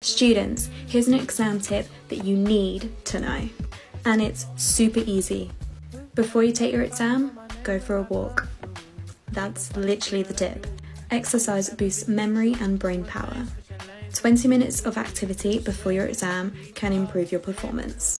Students, here's an exam tip that you need to know. And it's super easy. Before you take your exam, go for a walk. That's literally the tip. Exercise boosts memory and brain power. 20 minutes of activity before your exam can improve your performance.